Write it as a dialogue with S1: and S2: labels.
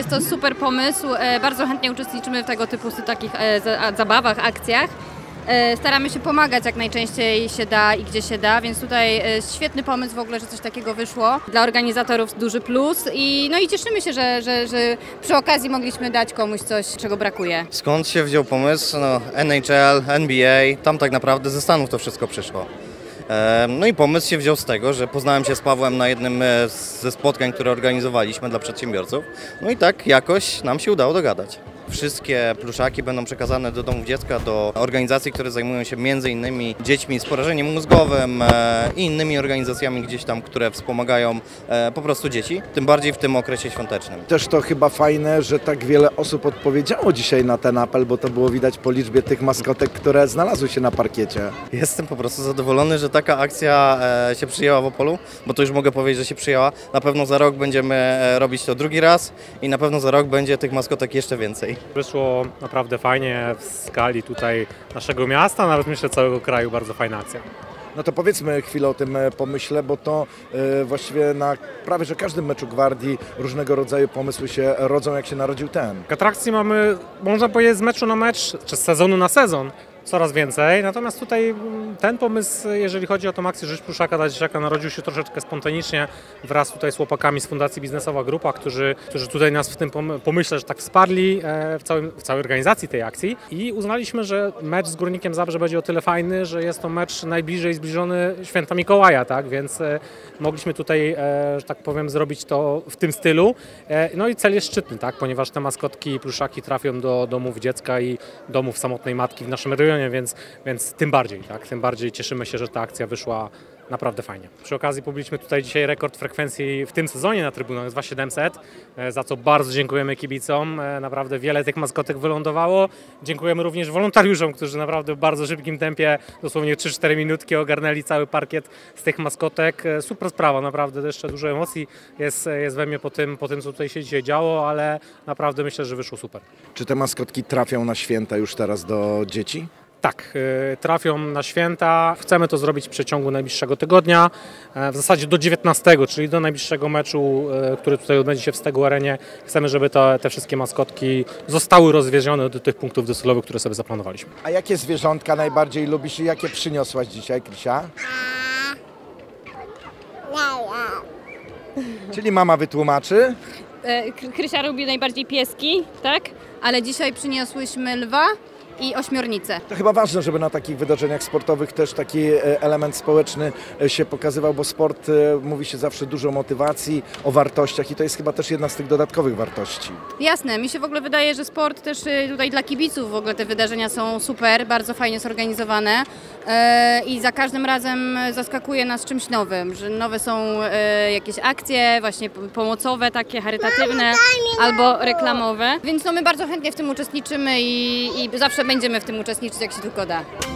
S1: jest to super pomysł, bardzo chętnie uczestniczymy w tego typu takich zabawach, akcjach. Staramy się pomagać jak najczęściej się da i gdzie się da, więc tutaj świetny pomysł w ogóle, że coś takiego wyszło. Dla organizatorów duży plus i cieszymy się, że przy okazji mogliśmy dać komuś coś, czego brakuje.
S2: Skąd się wziął pomysł? No, NHL, NBA, tam tak naprawdę ze Stanów to wszystko przyszło. No i pomysł się wziął z tego, że poznałem się z Pawłem na jednym ze spotkań, które organizowaliśmy dla przedsiębiorców. No i tak jakoś nam się udało dogadać. Wszystkie pluszaki będą przekazane do domów dziecka, do organizacji, które zajmują się m.in. dziećmi z porażeniem mózgowym i innymi organizacjami gdzieś tam, które wspomagają po prostu dzieci, tym bardziej w tym okresie świątecznym.
S3: Też to chyba fajne, że tak wiele osób odpowiedziało dzisiaj na ten apel, bo to było widać po liczbie tych maskotek, które znalazły się na parkiecie.
S2: Jestem po prostu zadowolony, że taka akcja się przyjęła w Opolu, bo to już mogę powiedzieć, że się przyjęła. Na pewno za rok będziemy robić to drugi raz i na pewno za rok będzie tych maskotek jeszcze więcej.
S4: Wyszło naprawdę fajnie w skali tutaj naszego miasta, nawet myślę całego kraju, bardzo fajna akcja.
S3: No to powiedzmy chwilę o tym pomyśle, bo to właściwie na prawie że każdym meczu Gwardii różnego rodzaju pomysły się rodzą, jak się narodził ten.
S4: Atrakcji mamy, można powiedzieć, z meczu na mecz, czy z sezonu na sezon. Coraz więcej, natomiast tutaj ten pomysł, jeżeli chodzi o tą akcję Żyć Pluszaka dla Dzieciaka, narodził się troszeczkę spontanicznie wraz tutaj z chłopakami z Fundacji Biznesowa Grupa, którzy tutaj nas w tym pomyśle, że tak wsparli w całej organizacji tej akcji i uznaliśmy, że mecz z Górnikiem Zabrze będzie o tyle fajny, że jest to mecz najbliżej zbliżony Święta Mikołaja, tak, więc mogliśmy tutaj, że tak powiem, zrobić to w tym stylu. No i cel jest szczytny, tak, ponieważ te maskotki i pluszaki trafią do domów dziecka i domów samotnej matki w naszym rejonie. Więc tym bardziej cieszymy się, że ta akcja wyszła naprawdę fajnie. Przy okazji pobiliśmy tutaj dzisiaj rekord frekwencji w tym sezonie na trybunach, 2700, za co bardzo dziękujemy kibicom. Naprawdę wiele tych maskotek wylądowało. Dziękujemy również wolontariuszom, którzy naprawdę w bardzo szybkim tempie, dosłownie 3-4 minutki ogarnęli cały parkiet z tych maskotek. Super sprawa, naprawdę jeszcze dużo emocji jest we mnie po tym, co tutaj się dzisiaj działo, ale naprawdę myślę, że wyszło super.
S3: Czy te maskotki trafią na święta już teraz do dzieci?
S4: Tak, trafią na święta. Chcemy to zrobić w przeciągu najbliższego tygodnia, w zasadzie do 19, czyli do najbliższego meczu, który tutaj odbędzie się w Stegu Arenie. Chcemy, żeby te wszystkie maskotki zostały rozwiezione do tych punktów docelowych, które sobie zaplanowaliśmy.
S3: A jakie zwierzątka najbardziej lubisz i jakie przyniosłaś dzisiaj, Krysia? Czyli mama wytłumaczy.
S1: Krysia lubi najbardziej pieski, tak? Ale dzisiaj przyniosłyśmy lwa i ośmiornicę.
S3: To chyba ważne, żeby na takich wydarzeniach sportowych też taki element społeczny się pokazywał, bo sport mówi się zawsze dużo o motywacji, o wartościach i to jest chyba też jedna z tych dodatkowych wartości.
S1: Jasne, mi się w ogóle wydaje, że sport też tutaj dla kibiców w ogóle te wydarzenia są super, bardzo fajnie zorganizowane i za każdym razem zaskakuje nas czymś nowym, że nowe są jakieś akcje właśnie pomocowe, takie charytatywne albo reklamowe, więc my bardzo chętnie w tym uczestniczymy i zawsze będziemy w tym uczestniczyć, jak się tylko da.